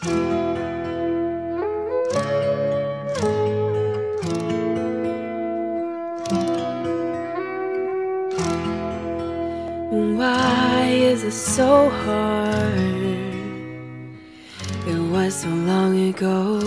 Why is it so hard? It was so long ago.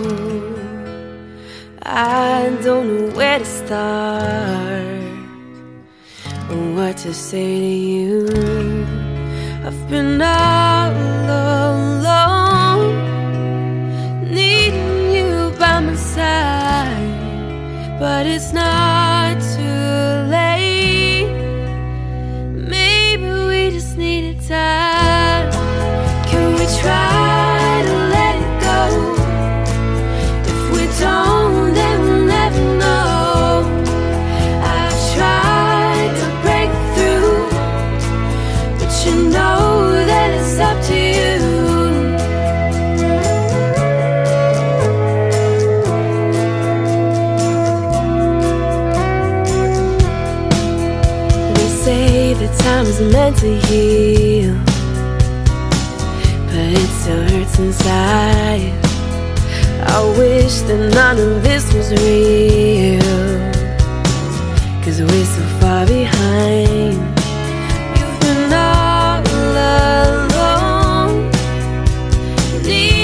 I don't know where to start or what to say to you. I've been all alone, needing you by my side, but it's not too late. Maybe we just needed time. Can we try to let it go? If we don't, then we'll never know. I've tried to break through, but you know that it's up to you. They say that time is meant to heal, but it still hurts inside. I wish that none of this was real, 'cause we're so far behind. You've been all alone,